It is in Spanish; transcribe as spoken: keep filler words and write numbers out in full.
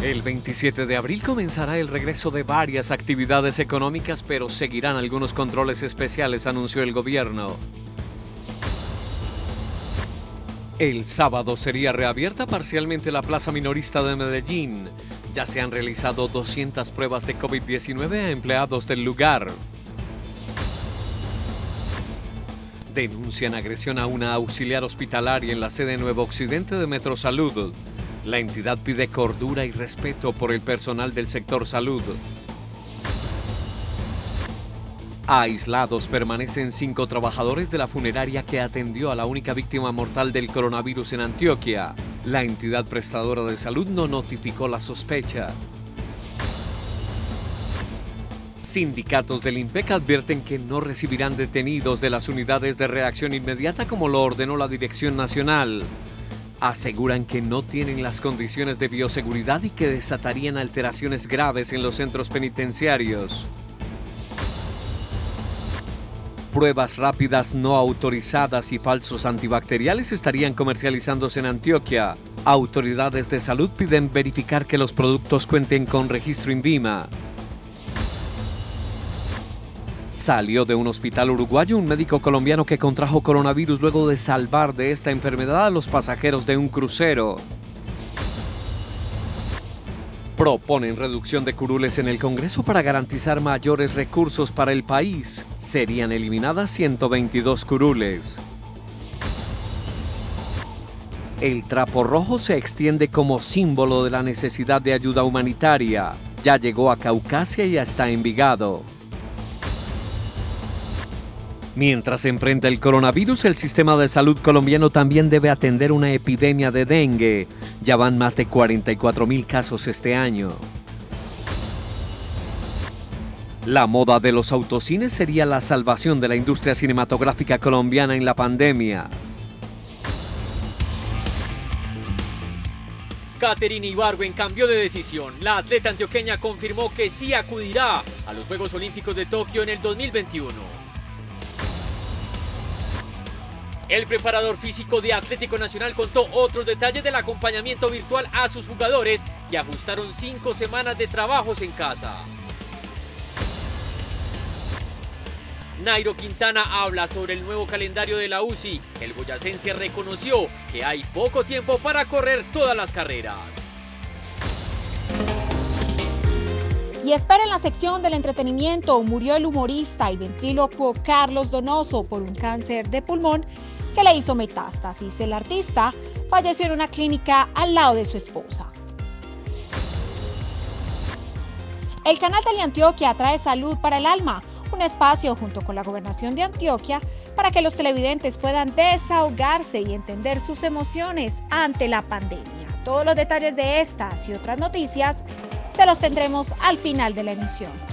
El veintisiete de abril comenzará el regreso de varias actividades económicas, pero seguirán algunos controles especiales, anunció el gobierno. El sábado sería reabierta parcialmente la plaza minorista de Medellín. Ya se han realizado doscientas pruebas de COVID diecinueve a empleados del lugar. Denuncian agresión a una auxiliar hospitalaria en la sede Nuevo Occidente de Metrosalud. La entidad pide cordura y respeto por el personal del sector salud. Aislados permanecen cinco trabajadores de la funeraria que atendió a la única víctima mortal del coronavirus en Antioquia. La entidad prestadora de salud no notificó la sospecha. Sindicatos del INPEC advierten que no recibirán detenidos de las unidades de reacción inmediata como lo ordenó la Dirección Nacional. Aseguran que no tienen las condiciones de bioseguridad y que desatarían alteraciones graves en los centros penitenciarios. Pruebas rápidas no autorizadas y falsos antibacteriales estarían comercializándose en Antioquia. Autoridades de salud piden verificar que los productos cuenten con registro INVIMA. Salió de un hospital uruguayo un médico colombiano que contrajo coronavirus luego de salvar de esta enfermedad a los pasajeros de un crucero. Proponen reducción de curules en el Congreso para garantizar mayores recursos para el país. Serían eliminadas ciento veintidós curules. El trapo rojo se extiende como símbolo de la necesidad de ayuda humanitaria. Ya llegó a Caucasia y está en Envigado. Mientras se enfrenta el coronavirus, el sistema de salud colombiano también debe atender una epidemia de dengue. Ya van más de cuarenta y cuatro mil casos este año. La moda de los autocines sería la salvación de la industria cinematográfica colombiana en la pandemia. Katherine Ibargüen cambió de decisión. La atleta antioqueña confirmó que sí acudirá a los Juegos Olímpicos de Tokio en el dos mil veintiuno. El preparador físico de Atlético Nacional contó otros detalles del acompañamiento virtual a sus jugadores que ajustaron cinco semanas de trabajos en casa. Nairo Quintana habla sobre el nuevo calendario de la U C I. El boyacense reconoció que hay poco tiempo para correr todas las carreras. Y espera en la sección del entretenimiento, murió el humorista y ventrílocuo Carlos Donoso por un cáncer de pulmón que le hizo metástasis. El artista falleció en una clínica al lado de su esposa. El canal Teleantioquia trae Salud para el Alma, un espacio junto con la Gobernación de Antioquia para que los televidentes puedan desahogarse y entender sus emociones ante la pandemia. Todos los detalles de estas y otras noticias se los tendremos al final de la emisión.